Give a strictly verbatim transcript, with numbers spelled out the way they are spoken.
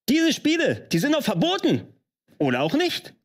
Diese Spiele, die sind doch verboten. Oder auch nicht.